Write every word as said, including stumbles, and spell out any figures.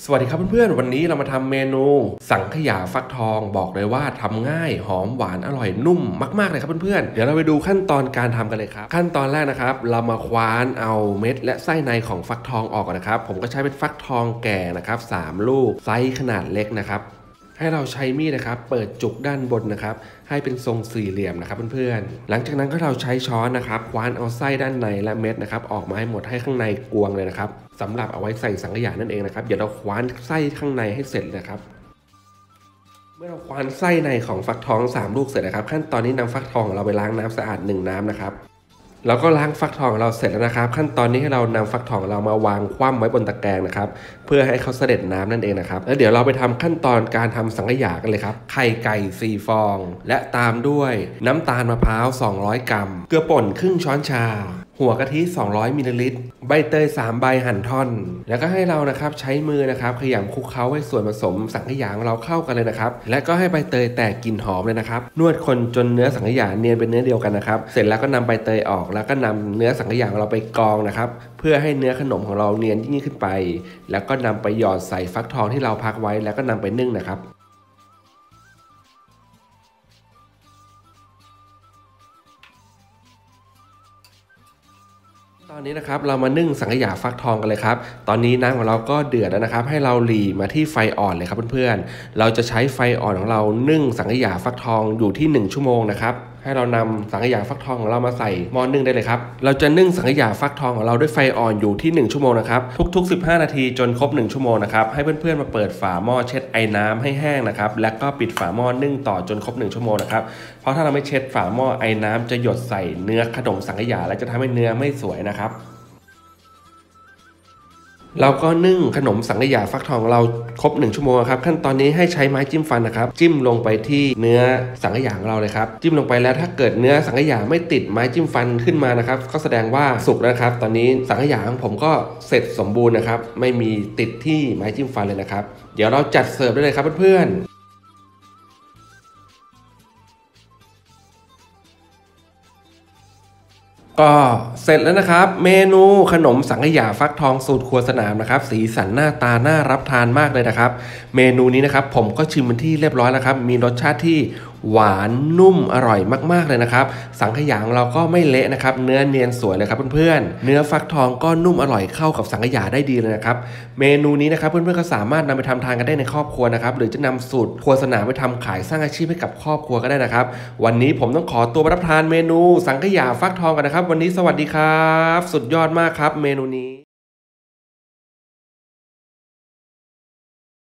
สวัสดีครับเพื่อนๆวันนี้เรามาทำเมนูสังขยาฟักทองบอกเลยว่าทำง่ายหอมหวานอร่อยนุ่มมากๆเลยครับเพื่อนๆเดี๋ยวเราไปดูขั้นตอนการทำกันเลยครับขั้นตอนแรกนะครับเรามาคว้านเอาเม็ดและไส้ในของฟักทองออกก่อนนะครับผมก็ใช้เป็นฟักทองแก่นะครับสามลูกไซส์ขนาดเล็กนะครับให้เราใช้มีดนะครับเปิดจุกด้านบนนะครับให้เป็นทรงสี่เหลี่ยมนะครับเพื่อนๆหลังจากนั้นก็เราใช้ช้อนนะครับคว้านเอาไส้ด้านในและเม็ดนะครับออกมาให้หมดให้ข้างในกวงเลยนะครับสำหรับเอาไว้ใส่สังขยานั่นเองนะครับเดี๋ยวเราคว้านไส้ข้างในให้เสร็จนะครับเมื่อเราคว้านไส้ในของฟักทองสามลูกเสร็จนะครับขั้นตอนนี้นำฟักทองเราไปล้างน้ำสะอาดหนึ่งน้ำนะครับเราก็ล้างฟักทองเราเสร็จแล้วนะครับขั้นตอนนี้ให้เรานำฟักทองเรามาวางคว่ำไว้บนตะแกรงนะครับเพื่อให้เขาเสด็จน้ำนั่นเองนะครับแล้วเดี๋ยวเราไปทำขั้นตอนการทำสังขยากันเลยครับไข่ไก่สี่ฟองและตามด้วยน้ำตาลมะพร้าวสองร้อยกรัมเกลือป่นครึ่งช้อนชาหัวกะทิสองร้อยมิลลิลิตรใบเตยสามใบหั่นท่อนแล้วก็ให้เรานะครับใช้มือนะครับขยำคลุกเคล้าให้ส่วนผสมสังขยาของเราเข้ากันเลยนะครับและก็ให้ใบเตยแตกกลิ่นหอมเลยนะครับนวดคนจนเนื้อสังขยาเนียนเป็นเนื้อเดียวกันนะครับเสร็จแล้วก็นำใบเตยออกแล้วก็นำเนื้อสังขยาของเราไปกรองนะครับเพื่อให้เนื้อขนมของเราเนียนยิ่งขึ้นไปแล้วก็นำไปหยอดใส่ฟักทองที่เราพักไว้แล้วก็นำไปนึ่งนะครับตอนนี้นะครับเรามานึ่งสังขยาฟักทองกันเลยครับตอนนี้น้ำของเราก็เดือดแล้วนะครับให้เราหลีมาที่ไฟอ่อนเลยครับเพื่อนๆเราจะใช้ไฟอ่อนของเรานึ่งสังขยาฟักทองอยู่ที่หนึ่งชั่วโมงนะครับให้เรานำสังขยาฟักทองของเรามาใส่หม้อนึ่งได้เลยครับเราจะนึ่งสังขยาฟักทองของเราด้วยไฟอ่อนอยู่ที่หนึ่งชั่วโมงนะครับทุกๆสิบห้านาทีจนครบหนึ่งชั่วโมงนะครับให้เพื่อนๆมาเปิดฝาหม้อเช็ดไอ้น้ำให้แห้งนะครับแล้วก็ปิดฝาหม้อนึ่งต่อจนครบหนึ่งชั่วโมงนะครับเพราะถ้าเราไม่เช็ดฝาหม้อไอ้น้ำจะหยดใส่เนื้อขนมสังขยาและจะทำให้เนื้อไม่สวยนะครับเราก็นึ่งขนมสังขยาฟักทองเราครบหนึ่งชั่วโมงครับขั้นตอนนี้ให้ใช้ไม้จิ้มฟันนะครับจิ้มลงไปที่เนื้อสังขยาของเราเลยครับจิ้มลงไปแล้วถ้าเกิดเนื้อสังขยาไม่ติดไม้จิ้มฟันขึ้นมานะครับก็แสดงว่าสุกแล้วครับตอนนี้สังขยาของผมก็เสร็จสมบูรณ์นะครับไม่มีติดที่ไม้จิ้มฟันเลยนะครับเดี๋ยวเราจัดเสิร์ฟได้เลยครับเพื่อนๆก็เสร็จแล้วนะครับเมนูขนมสังขยาฟักทองสูตรครัวสนามนะครับสีสันหน้าตาน่ารับทานมากเลยนะครับเมนูนี้นะครับผมก็ชิมเป็นที่เรียบร้อยแล้วครับมีรสชาติที่หวานนุ่มอร่อยมากๆเลยนะครับสังขยาของเราก็ไม่เละนะครับเนื้อเนียนสวยเลยครับเพื่อนๆเนื้อฟักทองก็นุ่มอร่อยเข้ากับสังขยาได้ดีเลยนะครับเมนูนี้นะครับเพื่อนๆก็สามารถนำไปทำทานกันได้ในครอบครัวนะครับหรือจะนำสูตรครัวสนามไปทำขายสร้างอาชีพให้กับครอบครัวก็ได้นะครับวันนี้ผมต้องขอตัวไปรับประทานเมนูสังขยาฟักทองกันนะครับวันนี้สวัสดีครับสุดยอดมากครับเมนูนี้